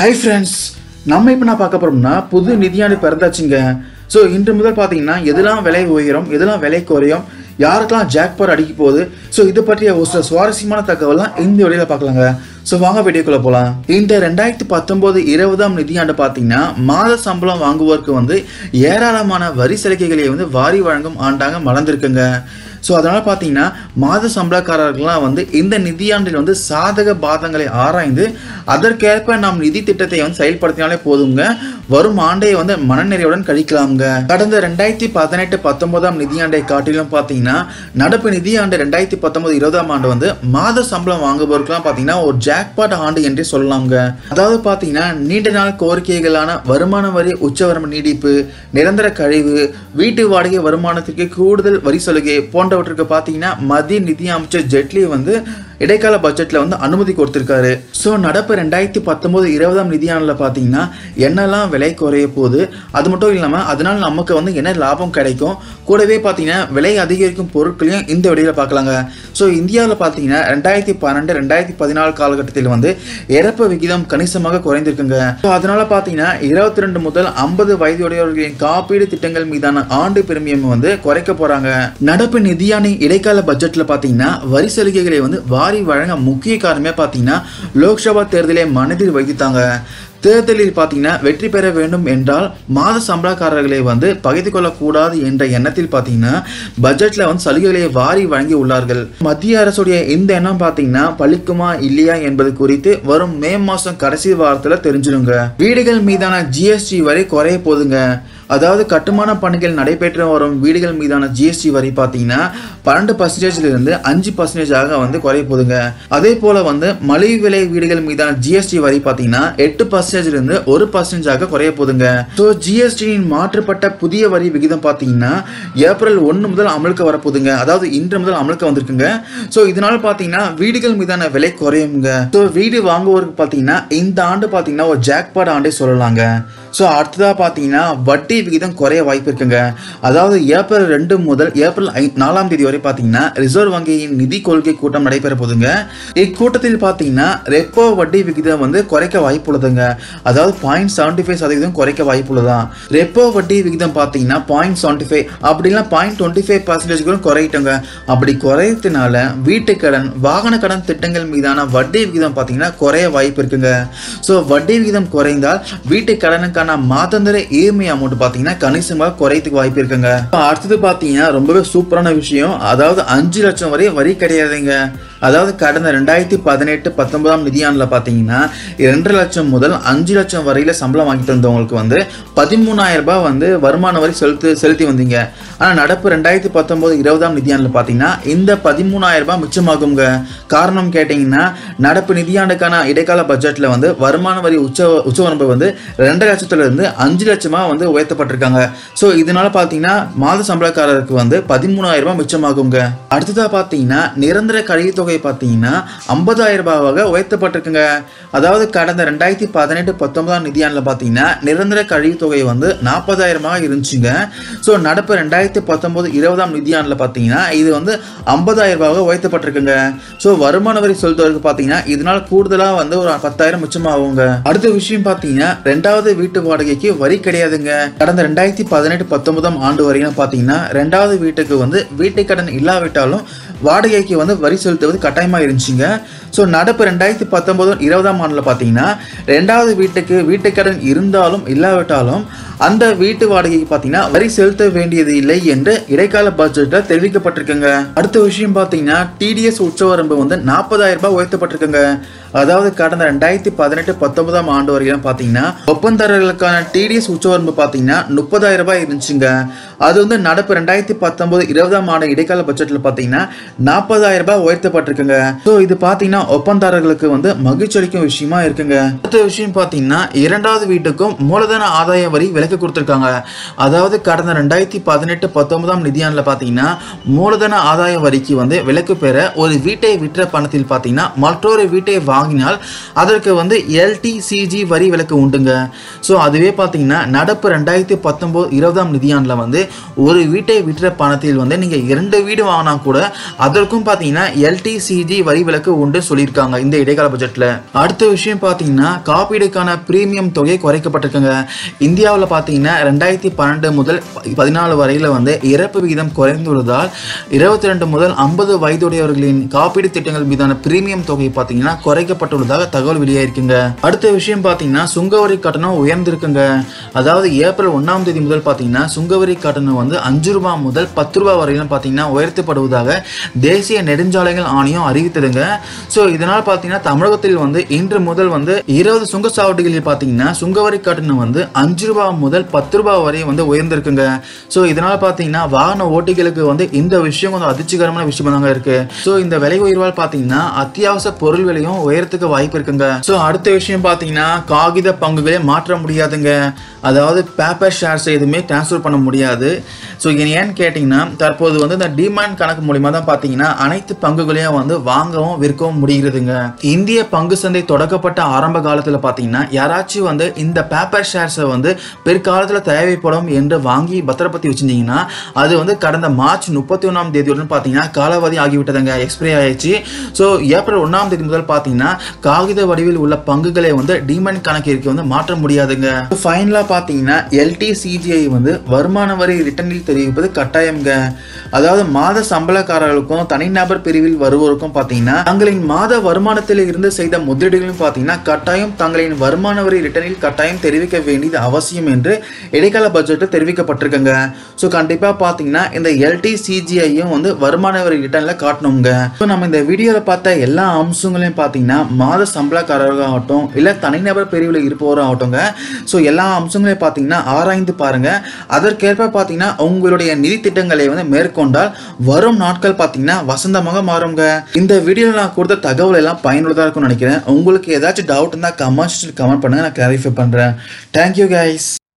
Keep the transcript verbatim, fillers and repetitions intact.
Hi friends, நம்ம இப்போ நான் பார்க்க போறோம்னா புது நிதியாண்டு பிறந்தாச்சுங்க. ஸோ இன்று முதல் பார்த்தீங்கன்னா எதெல்லாம் விலை உயரும், எதெல்லாம் விலை குறையும், யாருக்கெல்லாம் ஜாக்பாட் அடிக்க போகுது, ஸோ இது பற்றிய ஒரு சில சுவாரஸ்யமான தகவலாம் இந்த வழியில் பார்க்கலாங்க. ஸோ வாங்க வீடியோக்குள்ள போகலாம். இந்த ரெண்டாயிரத்தி பத்தொன்பது இருபதாம் நிதியாண்டு பார்த்தீங்கன்னா மாத சம்பளம் வாங்குவோருக்கு வந்து ஏராளமான வரி சலுகைகளை வந்து வாரி வழங்கும் ஆண்டாக மலர்ந்திருக்குங்க. ஸோ அதனால் பார்த்தீங்கன்னா மாத சம்பளக்காரர்கள்லாம் வந்து இந்த நிதியாண்டில் வந்து சாதக பாதங்களை ஆராய்ந்து அதற்கேற்ப நாம் நிதி திட்டத்தை வந்து செயல்படுத்தினாலே போதுங்க, வரும் ஆண்டை வந்து மனநிறைவுடன் கழிக்கலாம்ங்க. கடந்த ரெண்டாயிரத்தி பதினெட்டு பத்தொன்பதாம் நிதியாண்டை காட்டிலும் பார்த்தீங்கன்னா நடப்பு நிதியாண்டு ரெண்டாயிரத்தி பத்தொன்பது இருபதாம் ஆண்டு வந்து மாத சம்பளம் வாங்குபவருக்குலாம் பார்த்தீங்கன்னா ஒரு ஜாக்பாட் ஆண்டு என்றே சொல்லலாம்ங்க. அதாவது பார்த்தீங்கன்னா நீண்ட நாள் கோரிக்கைகளான வருமான வரி உச்சவரம்பு நீடிப்பு, நிரந்தர கழிவு, வீட்டு வாடகை வருமானத்திற்கு கூடுதல் வரி சலுகை போன்றவற்றுக்கு பார்த்தீங்கன்னா மத்திய நிதி அமைச்சர் ஜெட்லி வந்து இடைக்கால பட்ஜெட்ல வந்து அனுமதி கொடுத்திருக்காரு. ஸோ நடப்பு ரெண்டாயிரத்தி பத்தொன்பது இருபதாம் நிதியாண்டில் பார்த்தீங்கன்னா என்னெல்லாம் விலை குறைய போகுது, அது மட்டும் இல்லாமல் அதனால நமக்கு வந்து என்ன லாபம் கிடைக்கும், கூடவே பார்த்தீங்கன்னா விலை அதிகரிக்கும் பொருட்களையும் இந்த வழியில் பார்க்கலாங்க. ஸோ இந்தியாவில் பார்த்தீங்கன்னா ரெண்டாயிரத்தி பன்னெண்டு ரெண்டாயிரத்தி பதினாலு காலகட்டத்தில் வந்து இறப்பு விகிதம் கணிசமாக குறைந்திருக்குங்க. ஸோ அதனால பார்த்தீங்கன்னா இருபத்தி ரெண்டு முதல் ஐம்பது வயதுடையவர்களின் காப்பீடு திட்டங்கள் மீதான ஆண்டு பிரீமியம் வந்து குறைக்க போறாங்க. நடப்பு நிதியாண்டின் இடைக்கால பட்ஜெட்ல பார்த்தீங்கன்னா வரி சலுகைகளை வந்து வாரி வழங்க முக்கிய காரணமே பார்த்தீங்கன்னா லோக்சபா தேர்தலை மனதில் வைத்தாங்க. தேர்தலில் பார்த்தீங்கன்னா வெற்றி பெற வேண்டும் என்றால் மாத சம்பளக்காரர்களை வந்து பகைத்து கொள்ளக்கூடாது என்ற எண்ணத்தில் பார்த்தீங்கன்னா பட்ஜெட்ல வந்து சலுகைகளை வாரி வழங்கி உள்ளார்கள். மத்திய அரசுடைய இந்த எண்ணம் பார்த்தீங்கன்னா பலிக்குமா இல்லையா என்பது குறித்து வரும் மே மாசம் கடைசி வாரத்தில் தெரிஞ்சிருங்க. வீடுகள் மீதான ஜிஎஸ்டி வரி குறைய போதுங்க. அதாவது கட்டுமான பணிகள் நடைபெற்று வரும் வீடுகள் மீதான ஜிஎஸ்டி வரி பார்த்தீங்கன்னா பன்னெண்டு பர்சன்டேஜ்ல இருந்து அஞ்சு பர்சன்டேஜ் ஆக வந்து குறைய போதுங்க. அதே போல வந்து மலிவு விலை வீடுகள் மீதான ஜிஎஸ்டி வரி பார்த்தீங்கன்னா எட்டு பர்சன்டேஜ்ல இருந்து ஒரு பர்சன்டேஜ் ஆக குறைய போதுங்க. ஸோ ஜிஎஸ்டியின் மாற்றப்பட்ட புதிய வரி விகிதம் பார்த்தீங்கன்னா ஏப்ரல் ஒன்று முதல் அமலுக்கு வரப்போதுங்க. அதாவது இன்று முதல் அமலுக்கு வந்திருக்குங்க. ஸோ இதனால பார்த்தீங்கன்னா வீடுகள் மீதான விலை குறையுங்க. ஸோ வீடு வாங்குவோருக்கு பார்த்தீங்கன்னா இந்த ஆண்டு பார்த்தீங்கன்னா ஒரு ஜாக்பாட் ஆண்டே சொல்லலாங்க. ஸோ அடுத்ததாக பார்த்தீங்கன்னா வட்டி விகிதம் குறைய வாய்ப்பு இருக்குங்க. அதாவது ஏப்ரல் ரெண்டு முதல் ஏப்ரல் நாலாம் தேதி வரை பார்த்தீங்கன்னா ரிசர்வ் வங்கியின் நிதி கொள்கை கூட்டம் நடைபெற போதுங்க. இக்கூட்டத்தில் பார்த்தீங்கன்னா ரெப்போ வட்டி விகிதம் வந்து குறைக்க வாய்ப்பு உள்ளதுங்க. அதாவது பாயிண்ட் செவன்டி ஃபைவ் சதவீதம் குறைக்க வாய்ப்பு உள்ளதான். ரெப்போ வட்டி விகிதம் பார்த்தீங்கன்னா பாயிண்ட் செவன்டி ஃபைவ் அப்படின்னா பாயிண்ட் டுவெண்ட்டி ஃபைவ் பர்சன்டேஜ் குறையிட்டோங்க. அப்படி குறையத்தினால வீட்டு கடன், வாகன கடன் திட்டங்கள் மீதான வட்டி விகிதம் பார்த்தீங்கன்னா குறைய வாய்ப்பு இருக்குங்க. ஸோ வட்டி விகிதம் குறைந்தால் வீட்டு கடனுக்கு மாதந்தர இஎம்ஐ அமௌண்ட் பாத்தீங்கன்னா கணிசமாக குறையத்துக்கு வாய்ப்பு இருக்குங்க. அடுத்தது பாத்தீங்கன்னா ரொம்பவே சூப்பரான விஷயம், அதாவது அஞ்சு லட்சம் வரை வரி கிடையாதுங்க. அதாவது கடந்த ரெண்டாயிரத்தி பதினெட்டு பத்தொன்பதாம் நிதியாண்டுல பாத்தீங்கன்னா இரண்டரை லட்சம் முதல் அஞ்சு லட்சம் வரையில சம்பளம் வாங்கிட்டு வந்தவங்களுக்கு வந்து பதிமூணாயிரம் ரூபாய் வந்து வருமான வரி செலுத்து செலுத்தி வந்தீங்க. ஆனா நடப்பு ரெண்டாயிரத்தி பத்தொன்பது இருபதாம் நிதியாண்டுல பாத்தீங்கன்னா இந்த பதிமூணாயிரம் ரூபாய் மிச்சமாகுங்க. காரணம் கேட்டீங்கன்னா நடப்பு நிதியாண்டுக்கான இடைக்கால பட்ஜெட்ல வந்து வருமான வரி உச்ச உச்சவரம்பு வந்து ரெண்டரை லட்சத்துல இருந்து அஞ்சு லட்சமா வந்து உயர்த்தப்பட்டிருக்காங்க. ஸோ இதனால பாத்தீங்கன்னா மாத சம்பளக்காரருக்கு வந்து பதிமூணாயிரம் ரூபாய் மிச்சமாகுங்க. அடுத்ததா பாத்தீங்கன்னா நிரந்தர கழிவுத்தொகை பார்த்தீங்கன்னா ஐம்பதாயிரம் ரூபாவாக உயர்த்தப்பட்டிருக்குங்க. அதாவது கடந்த ரெண்டாயிரத்தி பதினெட்டு பத்தொன்பதாம் நிதியாண்டில் பார்த்தீங்கன்னா நிரந்தர கழிவுத்தொகை வந்து நாற்பதாயிரமாக இருந்துச்சுங்க. ஸோ நடப்பு ரெண்டாயிரத்தி பத்தொன்பது இருபதாம் நிதியாண்டில் பார்த்தீங்கன்னா இது வந்து ஐம்பதாயிரம் ரூபாவாக உயர்த்தப்பட்டிருக்குங்க. ஸோ வருமான வரி செலுத்துவதற்கு பார்த்தீங்கன்னா இதனால் கூடுதலாக வந்து ஒரு பத்தாயிரம் மிச்சமாகுங்க. அடுத்த விஷயம் பார்த்தீங்கன்னா ரெண்டாவது வீட்டு வாடகைக்கு வரி கிடையாதுங்க. கடந்த ரெண்டாயிரத்தி பதினெட்டு பத்தொன்பதாம் ஆண்டு வரையும் பார்த்தீங்கன்னா ரெண்டாவது வீட்டுக்கு வந்து வீட்டு கடன் இல்லாவிட்டாலும் வாடகைக்கு வந்து வரி செலுத்துவது கட்டாயமா இருந்துச்சுங்க. ஸோ நடப்பு ரெண்டாயிரத்தி பத்தொன்பது இருபதாம் ஆண்டுல பார்த்தீங்கன்னா ரெண்டாவது வீட்டுக்கு வீட்டு கடன் இருந்தாலும் இல்லாவிட்டாலும் அந்த வீட்டு வாடகைக்கு பார்த்தீங்கன்னா வரி செலுத்த வேண்டியது இல்லை என்று இடைக்கால பட்ஜெட்ல தெரிவிக்கப்பட்டிருக்குங்க. அடுத்த விஷயம் பார்த்தீங்கன்னா டிடிஎஸ் உச்சவரம்பு வந்து நாற்பதாயிரம் ரூபாய் உயர்த்தப்பட்டிருக்குங்க. அதாவது கடந்த ரெண்டாயிரத்தி பதினெட்டு பத்தொன்பதாம் ஆண்டு வரையும் பார்த்தீங்கன்னா ஒப்பந்ததாரர்களுக்கான டிடிஎஸ் உச்சவரம்பு பார்த்தீங்கன்னா முப்பதாயிரம் ரூபாய் இருந்துச்சுங்க. அது வந்து நடப்பு ரெண்டாயிரத்தி பத்தொன்பது இருபதாம் ஆண்டு இடைக்கால பட்ஜெட்ல பார்த்தீங்கன்னா நாற்பதாயிரம் ரூபாய் உயர்த்தப்பட்டிருக்குங்க. ஸோ இது பார்த்தீங்கன்னா ஒப்பந்ததாரர்களுக்கு வந்து மகிழ்ச்சி அளிக்கும் விஷயமா இருக்குங்க. அடுத்த விஷயம் பார்த்தீங்கன்னா இரண்டாவது வீட்டுக்கும் மூலதன ஆதாய வரி விலக்கு விலக்கு கொடுத்துருக்காங்க. அதாவது கடந்த ரெண்டாயிரத்தி பதினெட்டு பத்தொன்பதாம் நிதியாண்டில் பார்த்தீங்கன்னா மூலதன ஆதாய வரிக்கு வந்து விலக்கு பெற ஒரு வீட்டை விற்ற பணத்தில் பார்த்தீங்கன்னா மற்றொரு வீட்டை வாங்கினால் அதற்கு வந்து எல்டிசிஜி வரி விலக்கு உண்டுங்க. ஸோ அதுவே பார்த்தீங்கன்னா நடப்பு ரெண்டாயிரத்தி பத்தொன்பது இருபதாம் நிதியாண்டில் வந்து ஒரு வீட்டை விற்ற பணத்தில் வந்து நீங்கள் இரண்டு வீடு வாங்கினா கூட அதற்கும் பார்த்தீங்கன்னா எல்டிசிஜி வரி விலக்கு உண்டு சொல்லியிருக்காங்க இந்த இடைக்கால பட்ஜெட்டில். அடுத்த விஷயம் பார்த்தீங்கன்னா காப்பீடுக்கான பிரீமியம் தொகை குறைக்கப்பட்டிருக்குங்க. இந்தியாவில் பார்த்தீங்கன்னா ரெண்டாயிரத்தி பன்னெண்டு முதல் பதினாலு வரையில் வந்து இறப்பு விகிதம் குறைந்துள்ளதால் இருபத்தி ரெண்டு முதல் ஐம்பது வயதுடையவர்களின் காப்பீடு திட்டங்கள் மீதான பிரீமியம் தொகை பார்த்தீங்கன்னா குறைக்கப்பட்டுள்ளதாக தகவல் வெளியாயிருக்குங்க. அடுத்த விஷயம் பார்த்தீங்கன்னா சுங்கவரி கட்டணம் உயர்ந்திருக்குங்க. அதாவது ஏப்ரல் ஒன்றாம் தேதி முதல் பார்த்தீங்கன்னா சுங்கவரி கட்டணம் வந்து அஞ்சு ரூபாய் முதல் பத்து ரூபாய் வரையிலும் பார்த்தீங்கன்னா உயர்த்தப்படுவதாக தேசிய நெடுஞ்சாலைகள் ஆணையம் அறிவித்ததுங்க. ஸோ இதனால் பார்த்தீங்கன்னா தமிழகத்தில் வந்து இன்று முதல் வந்து இருபது சுங்கச்சாவடிகளில் பார்த்தீங்கன்னா சுங்கவரி கட்டணம் வந்து அஞ்சு ரூபாய் முதல் பத்து ரூபாய் வரை வந்து உயர்ந்திருக்குங்க. ஸோ இதனால் பார்த்தீங்கன்னா வாகன ஓட்டிகளுக்கு வந்து இந்த விஷயம் கொஞ்சம் அதிர்ச்சிகரமான விஷயமா தாங்க இருக்கு. ஸோ இந்த விலை உயர்வால் பார்த்தீங்கன்னா அத்தியாவசிய பொருள் விலையும் உயரத்துக்கு வாய்ப்பு இருக்குங்க. ஸோ அடுத்த விஷயம் பார்த்தீங்கன்னா காகித பங்குகளை மாற்ற முடியாதுங்க. அதாவது பேப்பர் ஷேர்ஸ் எதுவுமே டிரான்ஸ்ஃபர் பண்ண முடியாது. ஸோ ஏன்னு கேட்டிங்கன்னா தற்போது வந்து இந்த டிமாண்ட் கணக்கு மூலிமா தான் பார்த்தீங்கன்னா அனைத்து பங்குகளையும் வந்து வாங்கவும் விற்கவும் முடிகிறதுங்க. இந்திய பங்கு சந்தை தொடக்கப்பட்ட ஆரம்ப காலத்தில் பார்த்தீங்கன்னா யாராச்சும் வந்து இந்த பேப்பர் ஷேர்ஸை வந்து பிற்காலத்தில் தேவைப்படும் என்று வாங்கி பத்திரப்படுத்தி வச்சிருந்தீங்கன்னா அது வந்து கடந்த மார்ச் முப்பத்தி ஒன்றாம் தேதியுடன் பார்த்தீங்கன்னா காலாவதி ஆகிவிட்டதுங்க, எக்ஸ்பைரி ஆயிடுச்சு. ஸோ ஏப்ரல் ஒன்றாம் தேதி முதல் பார்த்தீங்கன்னா காகித வடிவில் உள்ள பங்குகளை வந்து டிமாண்ட் கணக்கிற்கு வந்து மாற்ற முடியாதுங்க. ஃபைனலாக பார்த்தீங்கன்னா எல்டிசிஜிஐ வந்து வருமான வரி ரிட்டர்னில் தெரிவிப்பது கட்டாயம்ங்க. அதாவது மாத சம்பளக்காரர்களுக்கும் தனிநபர் பிரிவில் வருவோருக்கும் பார்த்தீங்கன்னா தங்களின் மாத வருமானத்தில் இருந்து செய்த முதலீடுகளும் பார்த்தீங்கன்னா கட்டாயம் தங்களின் வருமான வரி ரிட்டர்னில் கட்டாயம் தெரிவிக்க வேண்டியது அவசியம் என்று இடைக்கால பட்ஜெட்டில் தெரிவிக்கப்பட்டிருக்குங்க. ஸோ கண்டிப்பாக பார்த்தீங்கன்னா இந்த எல்டிசிஜிஐயும் வந்து வருமான வரி ரிட்டர்னில் காட்டணுங்க. ஸோ நம்ம இந்த வீடியோவில் பார்த்த எல்லா அம்சங்களையும் பார்த்தீங்கன்னா மாத சம்பளக்காரர்களாகட்டும் இல்லை தனிநபர் பிரிவில் இருப்பவராகட்டும்ங்க. ஸோ எல்லா அம்சங்களையும் பார்த்தீங்கன்னா ஆராய்ந்து பாருங்க. அதற்கேற்ப பார்த்தீங்கன்னா உங்களுடைய நிதி திட்டங்களை வந்து மேற்கொண்டால் வரும் நாட்கள் பார்த்தீங்கன்னா வசந்தமாக மாறுங்க. இந்த வீடியோவில் நான் கொடுத்த தகவல் எல்லாம் பயனுள்ளதாக இருக்கும்னு நினைக்கிறேன். உங்களுக்கு ஏதாச்சும் டவுட் இருந்தால் கமெண்ட் கமெண்ட் பண்ணுங்க, நான் கிளாரிஃபை பண்ணுறேன். Thank you guys.